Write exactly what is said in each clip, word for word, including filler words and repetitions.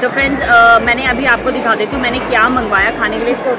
तो फ्रेंड्स मैंने अभी आपको दिखा देती हूँ मैंने क्या मंगवाया खाने के लिए। इसको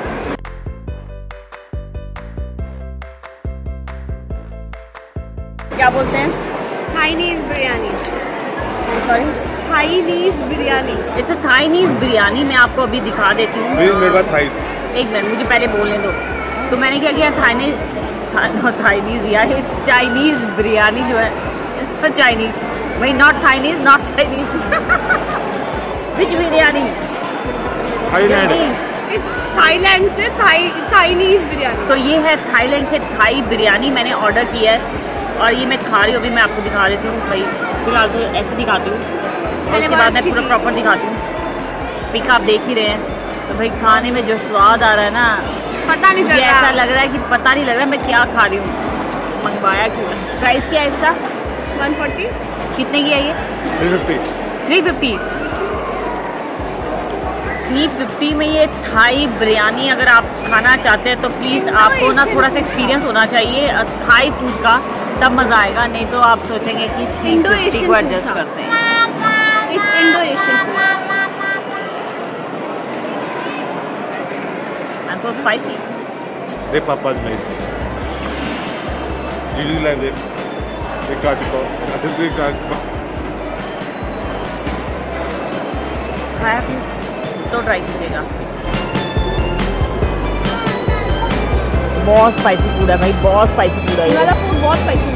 क्या बोलते हैं? Chinese biryani. Sorry, Chinese biryani. It's a Chinese biryani. मैं आपको अभी दिखा देती हूँ। मेरे पास थाइस। एक मिनट मुझे पहले बोलने दो। तो मैंने क्या किया, चाइनीज चाइनीज या इट्स चाइनीज बिरयानी जो है इट्स फॉर चाइनीज, वही not Chinese, not Chinese which biryani? Thailand. Thailand से थाई चाइनीज बिरयानी। तो ये है थाईलैंड से थाई बिरयानी मैंने ऑर्डर किया है और ये मैं खा रही हूँ। अभी मैं आपको दिखा देती हूँ भाई, फिलहाल तो ऐसे दिखाती हूँ, उसके बाद मैं पूरा प्रॉपर दिखाती हूँ। पिक आप देख ही रहे हैं। तो भाई खाने में जो स्वाद आ रहा है ना, पता नहीं मुझे ऐसा लग रहा है कि पता नहीं लग रहा मैं क्या खा रही हूँ। मंगवाया क्यों है? प्राइस क्या है इसका? One forty. कितने की है ये? Three fifty. Three fifty three fifty में ये थाई बिरयानी अगर आप खाना चाहते हैं तो प्लीज़ आपको ना थोड़ा सा एक्सपीरियंस होना चाहिए थाई फूड का, तब मज़ा आएगा। नहीं तो आप सोचेंगे कि थ्री फिफ्टी को एडजस्ट करते हैं। Indo Asian and so spicy. दे पापा नहीं जी लाइन दे एक काट को दूसरी काट खाया फिर तो ट्राई कीजिएगा। बहुत स्पाइसी फूड है भाई, बहुत स्पाइसी फूड है। ये वाला फूड बहुत स्पाइसी